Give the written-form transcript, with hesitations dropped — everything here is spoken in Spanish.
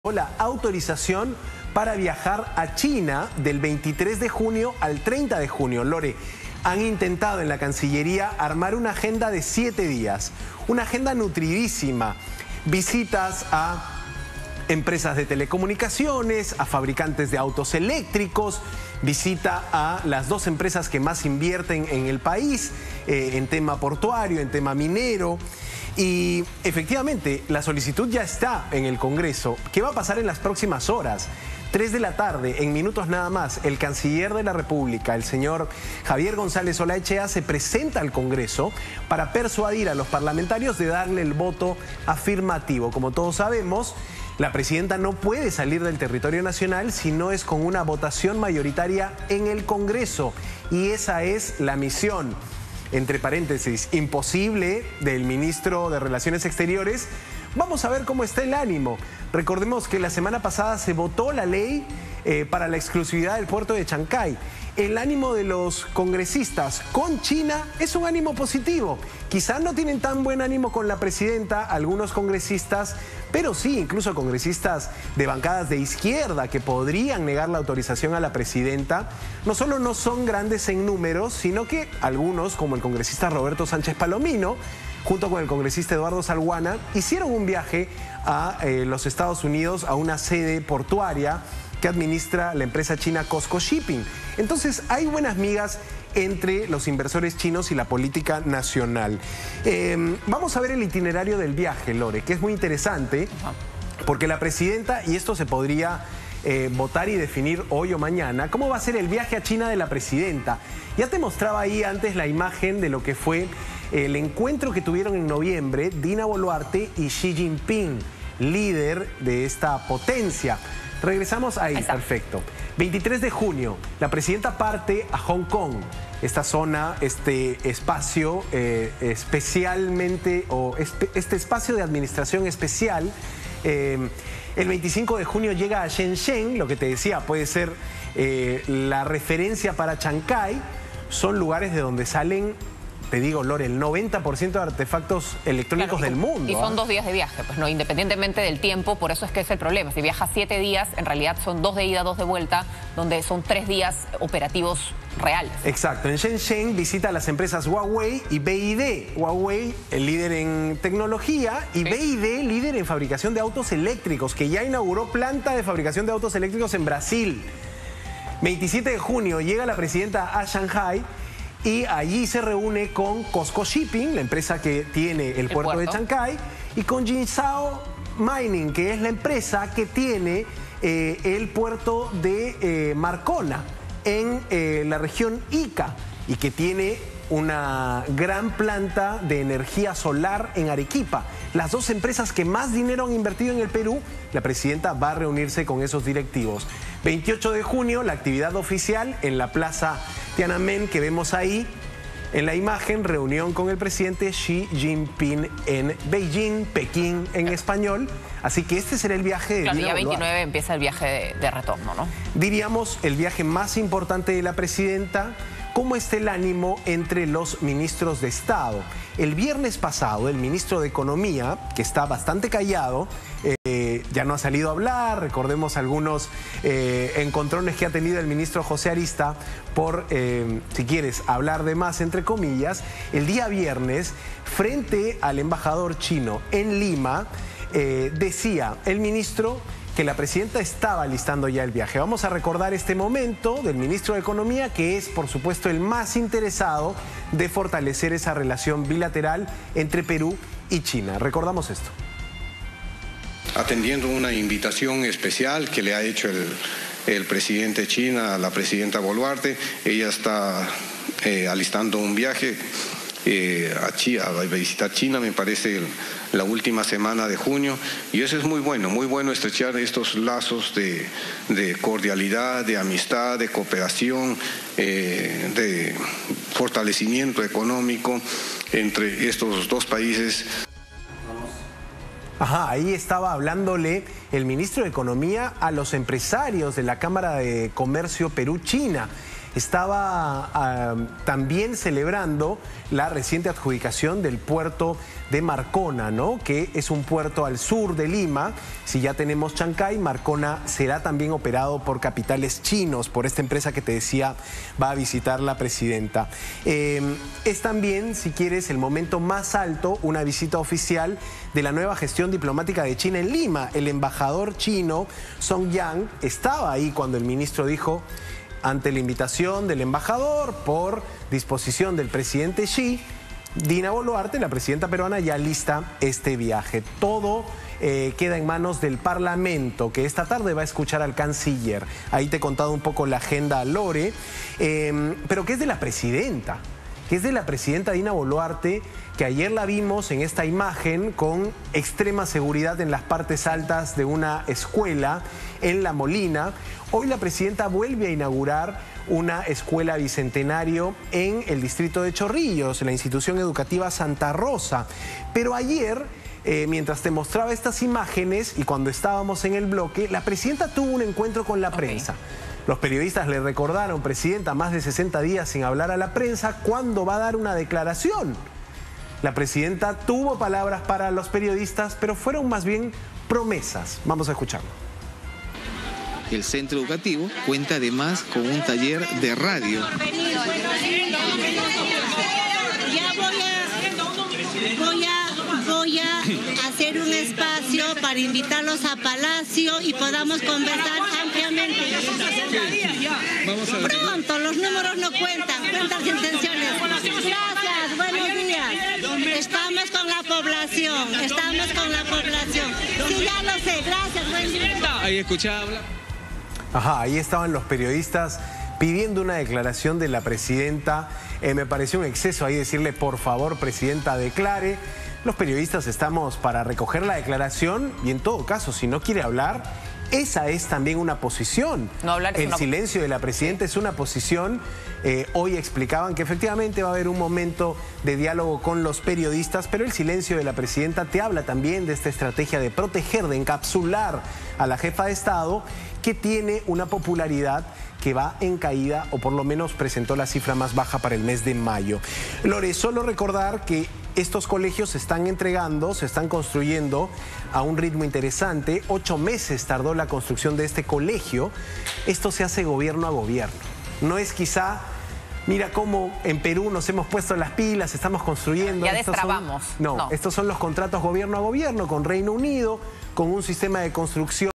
la autorización para viajar a China del 23 de junio al 30 de junio. Lore, han intentado en la Cancillería armar una agenda de 7 días, una agenda nutridísima, visitas a empresas de telecomunicaciones, a fabricantes de autos eléctricos, visita a las 2 empresas que más invierten en el país, en tema portuario, en tema minero. Y efectivamente, la solicitud ya está en el Congreso. ¿Qué va a pasar en las próximas horas? 3 de la tarde, en minutos nada más, el canciller de la República, el señor Javier González Olaechea, se presenta al Congreso para persuadir a los parlamentarios de darle el voto afirmativo. Como todos sabemos, la presidenta no puede salir del territorio nacional si no es con una votación mayoritaria en el Congreso. Y esa es la misión, entre paréntesis, imposible del ministro de Relaciones Exteriores. Vamos a ver cómo está el ánimo. Recordemos que la semana pasada se votó la ley para la exclusividad del puerto de Chancay. El ánimo de los congresistas con China es un ánimo positivo. Quizás no tienen tan buen ánimo con la presidenta algunos congresistas, pero sí, incluso congresistas de bancadas de izquierda que podrían negar la autorización a la presidenta. No solo no son grandes en números, sino que algunos, como el congresista Roberto Sánchez Palomino, junto con el congresista Eduardo Salguana, hicieron un viaje a los Estados Unidos, a una sede portuaria que administra la empresa china COSCO Shipping. Entonces hay buenas migas entre los inversores chinos y la política nacional. Vamos a ver el itinerario del viaje, Lore, que es muy interesante, porque la presidenta, y esto se podría votar y definir hoy o mañana, ¿cómo va a ser el viaje a China de la presidenta? Ya te mostraba ahí antes la imagen de lo que fue el encuentro que tuvieron en noviembre Dina Boluarte y Xi Jinping, líder de esta potencia. Regresamos ahí, perfecto. 23 de junio, la presidenta parte a Hong Kong, esta zona, este espacio especialmente, o este espacio de administración especial. El 25 de junio llega a Shenzhen, lo que te decía, puede ser la referencia para Chancay. Son lugares de donde salen, te digo, Lore, el 90% de artefactos electrónicos del mundo. Y son 2 días de viaje, pues no, independientemente del tiempo, por eso es que es el problema. Si viajas 7 días, en realidad son 2 de ida, 2 de vuelta, donde son 3 días operativos reales. Exacto. En Shenzhen visita las empresas Huawei y BYD. Huawei, el líder en tecnología, y BYD, líder en fabricación de autos eléctricos, que ya inauguró planta de fabricación de autos eléctricos en Brasil. 27 de junio llega la presidenta a Shanghai y allí se reúne con COSCO Shipping, la empresa que tiene el puerto de Chancay, y con Jinsao Mining, que es la empresa que tiene el puerto de Marcona en la región Ica y que tiene una gran planta de energía solar en Arequipa. Las 2 empresas que más dinero han invertido en el Perú, la presidenta va a reunirse con esos directivos. 28 de junio, la actividad oficial en la plaza Tiananmen que vemos ahí en la imagen, reunión con el presidente Xi Jinping en Beijing, Pekín en español. Así que este será el viaje de Dina Boluarte. El día 29 empieza el viaje de retorno, ¿no? Diríamos el viaje más importante de la presidenta. ¿Cómo está el ánimo entre los ministros de Estado? El viernes pasado, el ministro de Economía, que está bastante callado, ya no ha salido a hablar. Recordemos algunos encontrones que ha tenido el ministro José Arista por, si quieres, hablar de más, entre comillas. El día viernes, frente al embajador chino en Lima, decía el ministro que la presidenta estaba listando ya el viaje. Vamos a recordar este momento del ministro de Economía, que es, por supuesto, el más interesado de fortalecer esa relación bilateral entre Perú y China. Recordamos esto. Atendiendo una invitación especial que le ha hecho el presidente de China a la presidenta Boluarte, ella está alistando un viaje a visitar China, me parece, la última semana de junio, y eso es muy bueno estrechar estos lazos de cordialidad, de amistad, de cooperación, de fortalecimiento económico entre estos 2 países. Ajá, ahí estaba hablándole el ministro de Economía a los empresarios de la Cámara de Comercio Perú-China. estaba también celebrando la reciente adjudicación del puerto de Marcona, ¿no? Que es un puerto al sur de Lima. Si ya tenemos Chancay, Marcona será también operado por capitales chinos, por esta empresa que te decía va a visitar la presidenta. Es también, si quieres, el momento más alto, una visita oficial de la nueva gestión diplomática de China en Lima. El embajador chino Song Yang estaba ahí cuando el ministro dijo, ante la invitación del embajador, por disposición del presidente Xi, Dina Boluarte, la presidenta peruana, ya lista este viaje. Todo queda en manos del Parlamento, que esta tarde va a escuchar al canciller. Ahí te he contado un poco la agenda, Lore, pero que es de la presidenta. Que es de la presidenta Dina Boluarte, que ayer la vimos en esta imagen con extrema seguridad en las partes altas de una escuela en La Molina. Hoy la presidenta vuelve a inaugurar una escuela bicentenario en el distrito de Chorrillos, en la institución educativa Santa Rosa. Pero ayer, mientras te mostraba estas imágenes y cuando estábamos en el bloque, la presidenta tuvo un encuentro con la prensa. Los periodistas le recordaron, presidenta, más de 60 días sin hablar a la prensa, ¿cuándo va a dar una declaración? La presidenta tuvo palabras para los periodistas, pero fueron más bien promesas. Vamos a escucharlo. El centro educativo cuenta además con un taller de radio. Voy a hacer un espacio para invitarlos a Palacio y podamos conversar ampliamente. Pronto, los números no cuentan las intenciones. Gracias, buenos días. Estamos con la población, Sí, ya lo sé, gracias, buen día. Ahí escuchaba. Ajá, ahí estaban los periodistas pidiendo una declaración de la presidenta. Me pareció un exceso ahí decirle, por favor, presidenta, declare. Los periodistas estamos para recoger la declaración y en todo caso, si no quiere hablar, esa es también una posición. No hablar es el silencio de la presidenta es una posición. Hoy explicaban que efectivamente va a haber un momento de diálogo con los periodistas, pero el silencio de la presidenta te habla también de esta estrategia de proteger, de encapsular a la jefa de Estado, que tiene una popularidad que va en caída, o por lo menos presentó la cifra más baja para el mes de mayo. Lore, solo recordar que estos colegios se están entregando, se están construyendo a un ritmo interesante. 8 meses tardó la construcción de este colegio. Esto se hace gobierno a gobierno. No es quizá, mira cómo en Perú nos hemos puesto las pilas, estamos construyendo. Ya destrabamos. No, estos son los contratos gobierno a gobierno con Reino Unido, con un sistema de construcción